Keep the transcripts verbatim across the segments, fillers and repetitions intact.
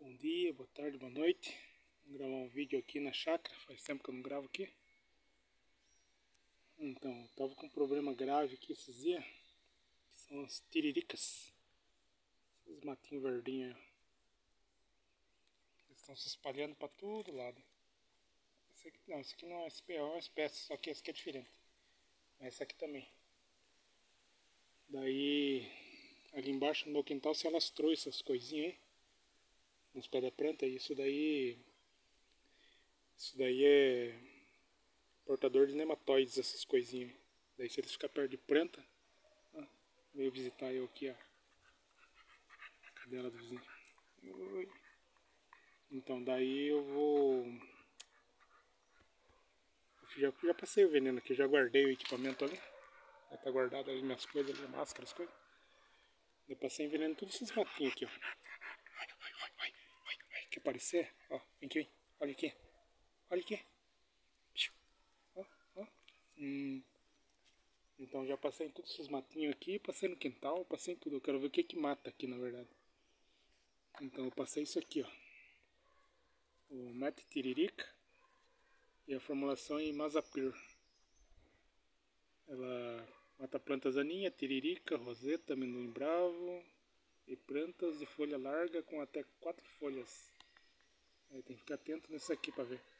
Bom dia, boa tarde, boa noite. Vou gravar um vídeo aqui na chácara, faz tempo que eu não gravo aqui. Então, eu tava com um problema grave aqui esses dias, que são as tiriricas. Esses matinhos verdinhos aí. Eles estão se espalhando para todo lado. Esse aqui, não, esse aqui não é é uma espécie, só que esse aqui é diferente. Mas esse aqui também. Daí, ali embaixo no meu quintal se alastrou essas coisinhas aí. Nos pés da planta, e isso daí... Isso daí é portador de nematóides, essas coisinhas. Daí se eles ficarem perto de planta, ó, veio visitar eu aqui, ó. Cadela do vizinho. Oi. Então daí eu vou... Eu já, já passei o veneno aqui, já guardei o equipamento ali. Já tá guardado ali minhas coisas, ali, máscara, as coisas. Eu passei em veneno todos esses matinhos aqui, ó. Vai, vai, vai, vai, vai, vai. Quer aparecer? Ó, vem aqui, vem. Olha aqui. Olha aqui. Ó, ó. Hum. Então já passei em todos esses matinhos aqui, passei no quintal, passei em tudo. Eu quero ver o que que mata aqui, na verdade. Então eu passei isso aqui, ó. O Mete Tiririca e a formulação em Mazapir. Ela mata plantas daninhas, tiririca, roseta, amendoim bravo e plantas de folha larga com até quatro folhas. Aí tem que ficar atento nisso aqui para ver.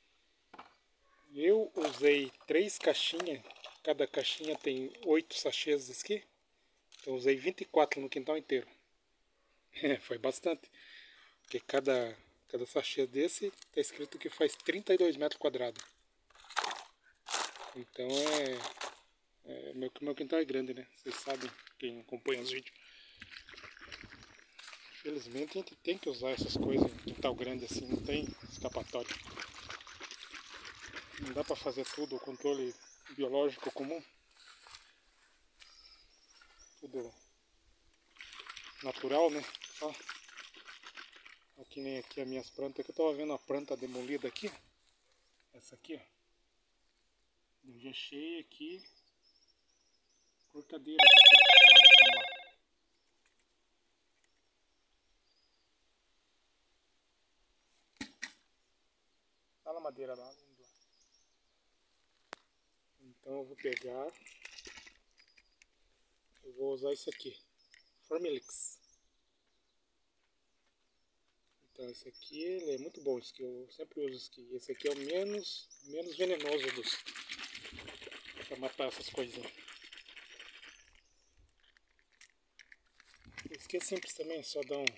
Eu usei três caixinhas, cada caixinha tem oito sachês desse aqui. Então eu usei vinte e quatro no quintal inteiro. Foi bastante, porque cada, cada sachê desse está escrito que faz trinta e dois metros quadrados. Então é... É, meu, meu quintal é grande, né? Vocês sabem, quem acompanha os vídeos. Infelizmente a gente tem que usar essas coisas em quintal grande assim, não tem escapatória. Não dá pra fazer tudo, o controle biológico comum. Tudo natural, né? Ó, aqui nem aqui as minhas plantas, que eu tava vendo a planta demolida aqui. Essa aqui, ó. Eu já achei aqui cortadeiras aqui, ó. Vamos lá. Olha a madeira lá. Então eu vou pegar, eu vou usar isso aqui, Formilix. Então esse aqui ele é muito bom, esse que eu sempre uso esse aqui. Esse aqui é o menos, menos venenoso dos, para matar essas coisinhas. Esse aqui é simples também, só dá um,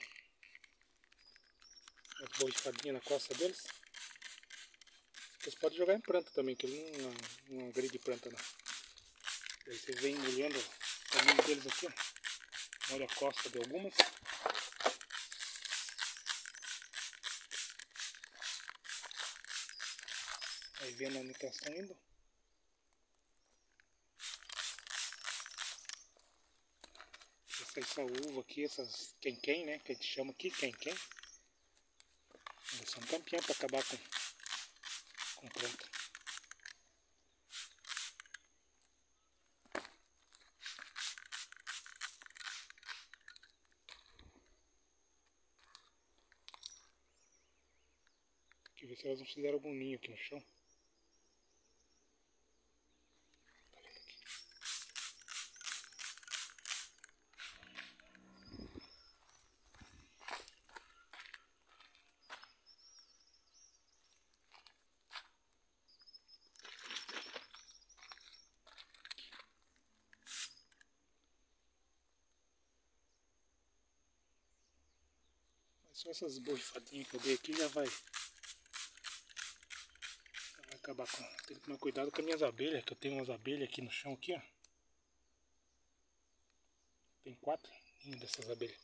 umas borrifadinhas na costa deles. Vocês podem jogar em planta também, que ele não, não, não agride planta não. Aí vocês vêm molhando o caminho deles aqui, ó. Molha a costa de algumas. Aí vendo onde elas estão indo. Essa uva aqui, essas quem-quem, né? Que a gente chama aqui, quem-quem. Eles são campeão para acabar com, com planta. Deixa eu ver se elas não fizeram algum ninho aqui no chão. Só essas borrifadinhas que eu dei aqui já vai, já vai acabar com... Tem que tomar cuidado com as minhas abelhas, que eu tenho umas abelhas aqui no chão aqui, ó. Tem quatro dessas abelhas.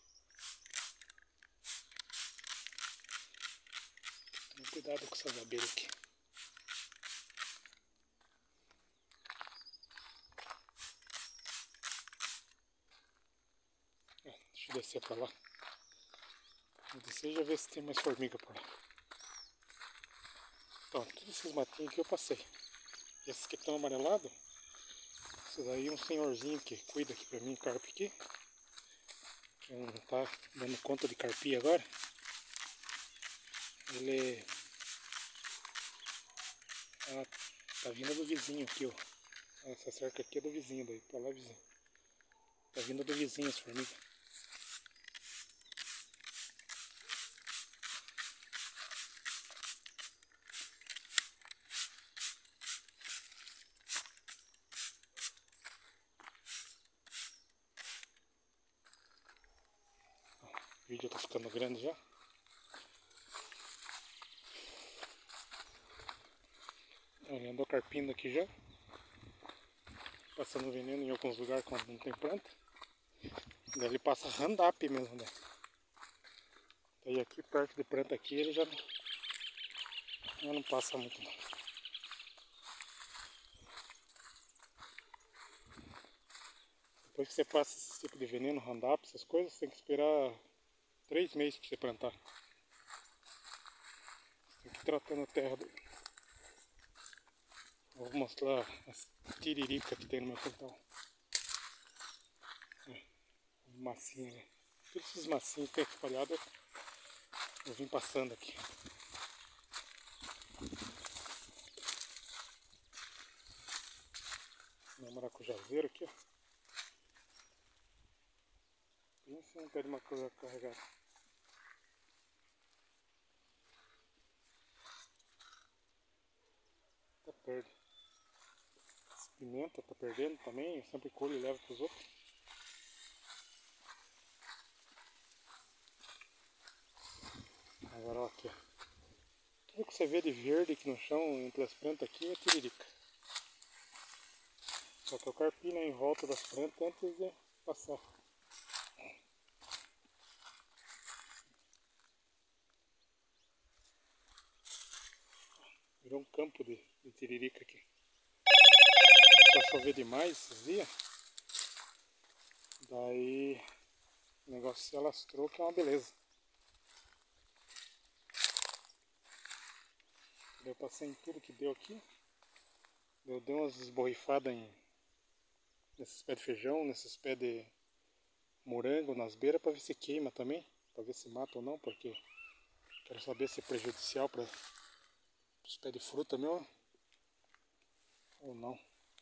Toma cuidado com essas abelhas aqui. É, deixa eu descer pra lá. Vou descer e já ver se tem mais formiga por lá. Então, todos esses matinhos aqui eu passei. E esses que estão amarelados, esses aí um senhorzinho que cuida aqui pra mim, carpe aqui. Que não tá dando conta de carpir agora. Ele... Ah, tá vindo do vizinho aqui, ó. Essa cerca aqui é do vizinho daí, pra lá vizinho. Tá vindo do vizinho as formigas. O vídeo tá ficando grande já. Ele andou carpindo aqui já. Passando veneno em alguns lugares quando não tem planta. Daí ele passa Roundup mesmo, né? Daí aqui perto de planta aqui ele já não, já não passa muito não. Depois que você passa esse tipo de veneno, Roundup, essas coisas, você tem que esperar três meses para você plantar. Você tem que ir tratando a terra daí. Vou mostrar as tiririca que tem no meu quintal. É, massinha, né? Todos esses massinhos que tem espalhado, eu vim passando aqui. Meu maracujazeiro aqui, ó. Pensa um pé de maracujá carregado. Tá perde. Essa pimenta tá perdendo também, eu sempre colho e levo pros outros. Agora ó, aqui, ó. Tudo que você vê de verde aqui no chão, entre as plantas aqui, é tiririca. Só que eu carpino em volta das plantas antes de passar. Virou um campo de, de tiririca aqui. Começou a chover demais esses dias. Daí o negócio se alastrou, que é uma beleza. Eu passei em tudo que deu aqui. Eu dei umas esborrifadas em, nesses pés de feijão, nesses pés de morango, nas beiras, para ver se queima também. Para ver se mata ou não, porque quero saber se é prejudicial para os pés de fruta meu ou não.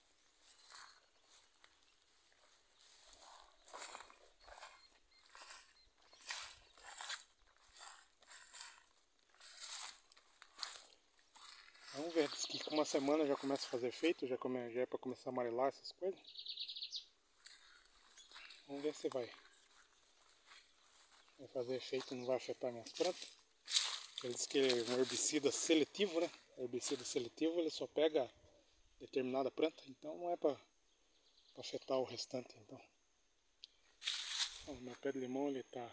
Vamos ver, diz que com uma semana já começa a fazer efeito, já, come, já é para começar a amarelar essas coisas. Vamos ver se vai, vai fazer efeito, não vai afetar minhas plantas. Ele diz que é um herbicida seletivo, né? Herbicida seletivo ele só pega determinada planta, então não é para afetar o restante. Então, o meu pé de limão ele tá,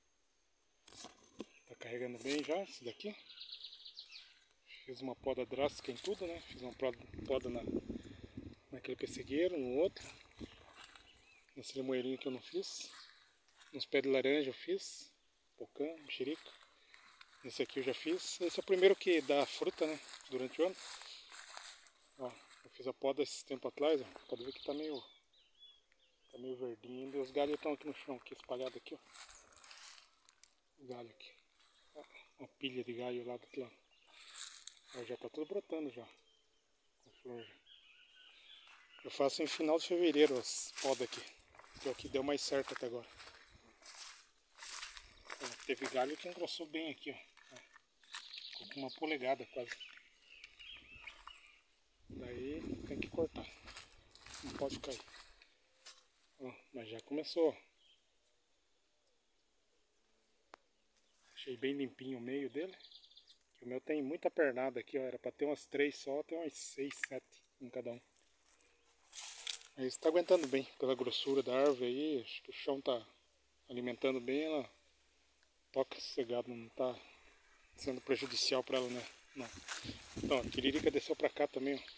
tá carregando bem já, esse daqui. Fiz uma poda drástica em tudo, né? Fiz uma poda na, naquele pessegueiro, no outro. Nesse limoeirinho que eu não fiz. Nos pés de laranja eu fiz. Pocã, mexerica. Esse aqui eu já fiz. Esse é o primeiro que dá fruta, né? Durante o ano. Ó, eu fiz a poda esse tempo atrás, ó. Pode ver que tá meio, tá meio verdinho ainda. E os galhos estão aqui no chão, aqui, espalhados aqui, ó. O galho aqui. Ó, uma pilha de galho lá do outro lado. Ó, já tá tudo brotando já. Com flor já. Eu faço em final de fevereiro as podas aqui. Que é o que deu mais certo até agora. Ó, teve galho que engrossou bem aqui, ó. Ficou com uma polegada quase. Daí tem que cortar. Não pode cair. Ó, mas já começou. Achei bem limpinho o meio dele. Que o meu tem muita pernada aqui, ó. Era pra ter umas três só, tem umas seis, sete em cada um. Mas está aguentando bem pela grossura da árvore aí. Acho que o chão tá alimentando bem. Ela toca sossegado, não tá sendo prejudicial para ela, né? Não. Então, a tiririca desceu pra cá também, ó.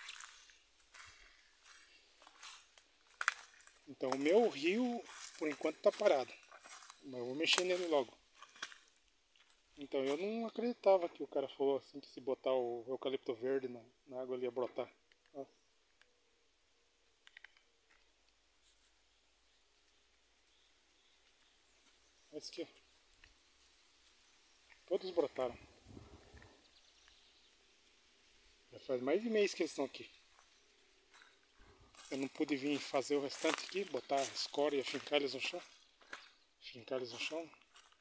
Então, o meu rio, por enquanto, tá parado. Mas eu vou mexer nele logo. Então, eu não acreditava que o cara falou assim, que se botar o eucalipto verde na, na água ele ia brotar. Ó. Esse aqui, ó. Todos brotaram. faz mais de mês que eles estão aqui. Eu não pude vir fazer o restante aqui, botar a escória e fincar eles no chão. Fincar eles no chão.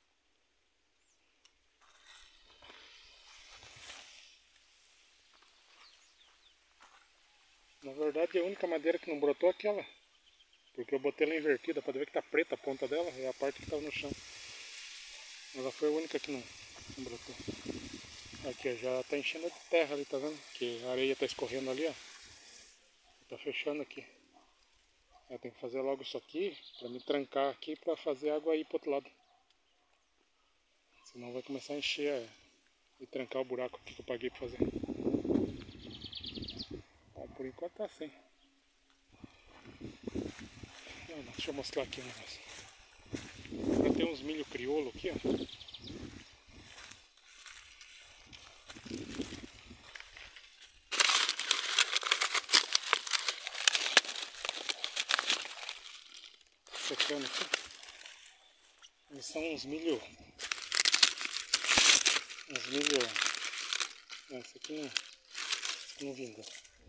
Na verdade a única madeira que não brotou é aquela. Porque eu botei ela invertida, pode ver que tá preta a ponta dela, é a parte que estava no chão. Ela foi a única que não, não brotou. Aqui ó, já tá enchendo de terra ali, tá vendo? Que a areia tá escorrendo ali, ó. Tá fechando aqui. Eu tenho que fazer logo isso aqui, pra me trancar aqui, pra fazer água aí pro outro lado. Senão vai começar a encher é, e trancar o buraco aqui que eu paguei pra fazer. Bom, por enquanto tá assim. Não, não, deixa eu mostrar aqui um negócio. Já tem uns milho crioulo aqui, ó. Secando aqui. Eles são uns milho. Uns milho. Não, esse aqui não, não vingou.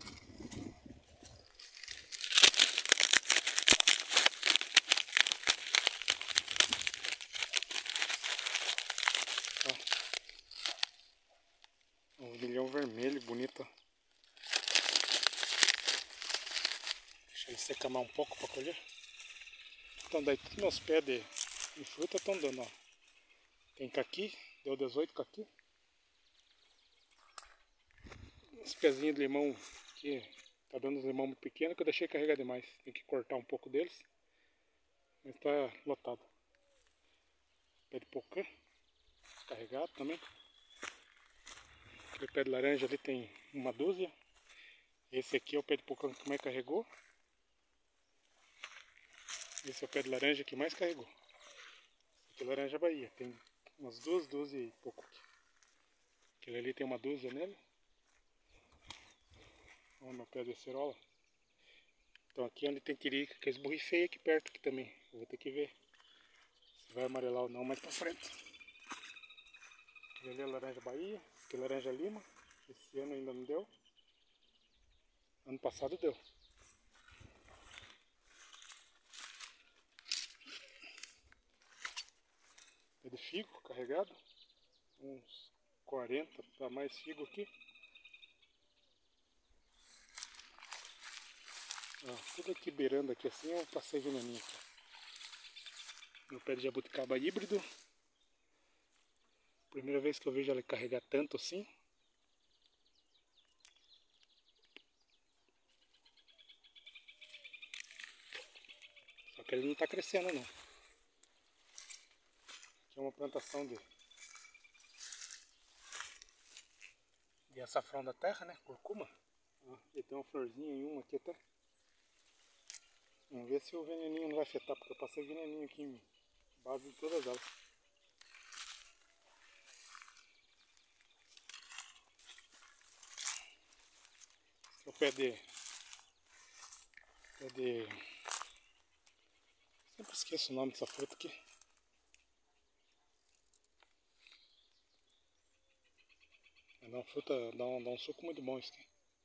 Ó. Um milhão vermelho, bonito. Deixa ele secamar um pouco para colher. Então daí todos meus pés de, de fruta estão dando, ó. Tem caqui, deu dezoito caqui. Os pezinhos de limão aqui, tá dando uns limão muito pequeno que eu deixei carregar demais. Tem que cortar um pouco deles. Mas tá lotado. Pé de pocã, carregado também. Aquele pé de laranja ali tem uma dúzia. Esse aqui é o pé de pocã que mais carregou. Esse é o pé de laranja que mais carregou. Esse aqui é laranja Bahia. Tem umas duas dúzias e pouco aqui. Aquele ali tem uma dúzia nele. Olha o meu pé de acerola. Então aqui onde tem quirica, que eu esborrifei aqui perto aqui também. Eu vou ter que ver se vai amarelar ou não mais pra frente. Aquele ali é laranja Bahia. Aqui é laranja Lima. Esse ano ainda não deu. Ano passado deu. Pé de figo carregado. Uns quarenta para mais figo aqui. Ó, tudo aqui beirando aqui assim eu passei veneninho aqui. Meu pé de jabuticaba híbrido. Primeira vez que eu vejo ela carregar tanto assim. Só que ele não está crescendo não. Aqui é uma plantação de, de açafrão da terra, né? Curcuma. Ó, e tem uma florzinha em uma aqui até. Vamos ver se o veneninho não vai afetar, porque eu passei veneninho aqui em base de todas elas. Esse é o pé de... Pé de... Sempre esqueço o nome dessa fruta aqui. Dá uma fruta, dá um, dá um suco muito bom isso aqui.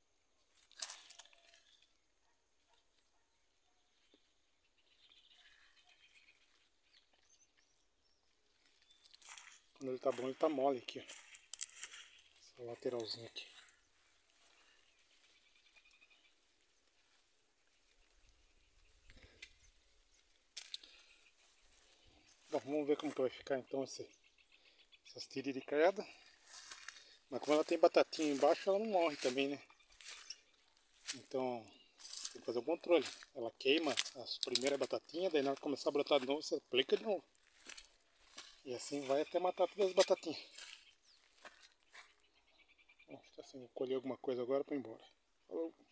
Quando ele tá bom, ele tá mole aqui, ó. Essa lateralzinha aqui. Bom, vamos ver como que vai ficar então esse, essas tiriricaiadas. Mas como ela tem batatinha embaixo, ela não morre também, né? Então, tem que fazer o controle. Ela queima as primeiras batatinhas, daí na hora que começar a brotar de novo, você aplica de novo. E assim vai até matar todas as batatinhas. Bom, assim, vou colher alguma coisa agora para ir embora. Falou!